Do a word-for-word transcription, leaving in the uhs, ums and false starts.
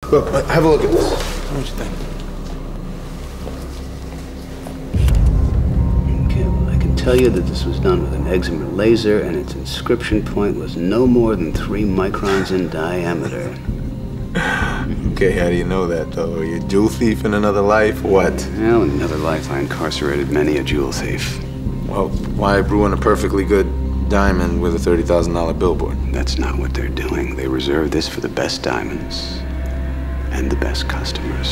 Look, have a look at this. What do you think? Okay, well, I can tell you that this was done with an excimer laser, and its inscription point was no more than three microns in diameter. Okay, how do you know that, though? Are you a jewel thief in another life, or what? Well, in another life, I incarcerated many a jewel thief. Well, why ruin a perfectly good diamond with a thirty thousand dollar billboard? That's not what they're doing. They reserve this for the best diamonds and the best customers.